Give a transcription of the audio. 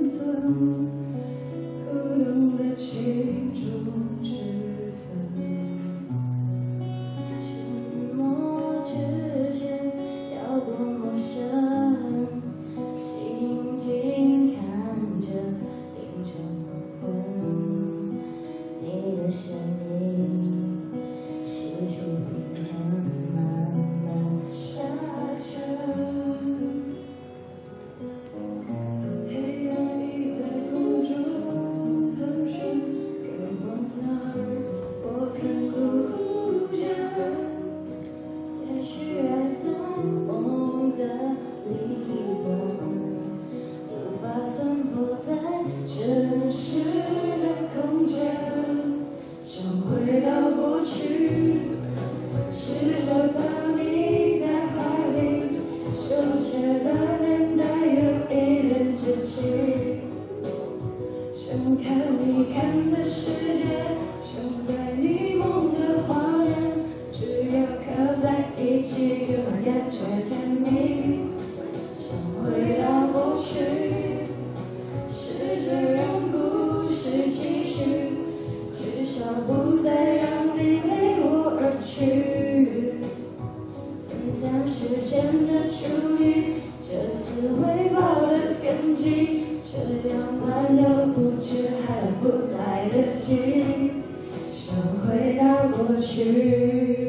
存，不懂得起主之分。沉默之间要多么深，静静看着凌晨黄昏，你的声音细数平衡，慢慢下沉。 真实的空间，想回到过去，试着把你在怀里，手写的年代有一点稚气。想看你看的世界，想在你梦的画面，只要靠在一起就能感觉甜蜜。想回到过去。 试着让故事继续，至少不再让你离我而去。分享时间的注意，这次会抱得更紧，这样慢都不知还来不来得及。想回到过去。